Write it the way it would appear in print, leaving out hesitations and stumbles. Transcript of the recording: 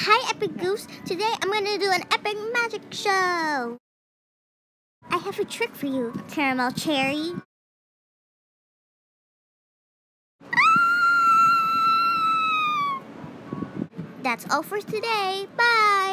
Hi, Epic Goofs. Today I'm going to do an epic magic show. I have a trick for you, Caramel Cherry. That's all for today. Bye.